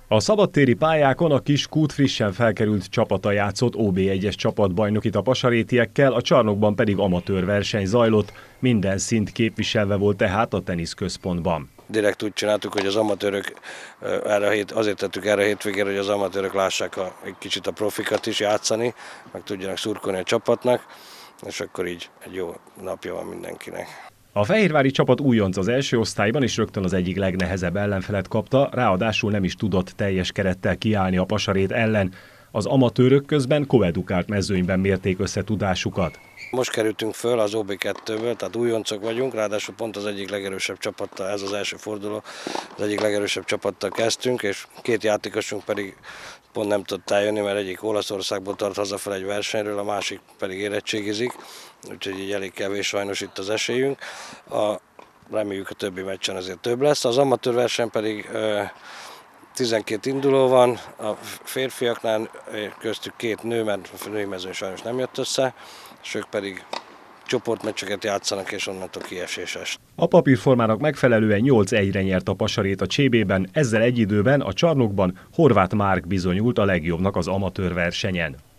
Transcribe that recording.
A szabadtéri pályákon a Kiskút frissen felkerült csapata játszott OB1-es csapatbajnokit a pasarétiekkel, a Csarnokban pedig amatőr verseny zajlott, minden szint képviselve volt tehát a teniszközpontban. Direkt úgy csináltuk, hogy az amatőrök, azért tettük erre a hétvégére, hogy az amatőrök lássák egy kicsit a profikat is játszani, meg tudjanak szurkolni a csapatnak, és akkor így egy jó napja van mindenkinek. A fehérvári csapat újonc az első osztályban, és rögtön az egyik legnehezebb ellenfelet kapta, ráadásul nem is tudott teljes kerettel kiállni a Pasarét ellen. Az amatőrök közben koedukált mezőnyben mérték össze tudásukat. Most kerültünk föl az OB2-ből, tehát újoncok vagyunk, ráadásul pont az egyik legerősebb csapattal, ez az első forduló, az egyik legerősebb csapattal kezdtünk, és két játékosunk pedig pont nem tudott eljönni, mert egyik Olaszországból tart hazafel egy versenyről, a másik pedig érettségizik, úgyhogy így elég kevés sajnos itt az esélyünk. Reméljük a többi meccsen azért több lesz. Az amatőr verseny pedig 12 induló van, a férfiaknál köztük két nő, mert a női mezőny sajnos nem jött össze, és ők pedig csoportmeccseket játszanak, és onnantól kieséses. A papírformának megfelelően 8-1-re nyert a Pasarét a CB-ben, ezzel egy időben a Csarnokban Horváth Márk bizonyult a legjobbnak az amatőr versenyen.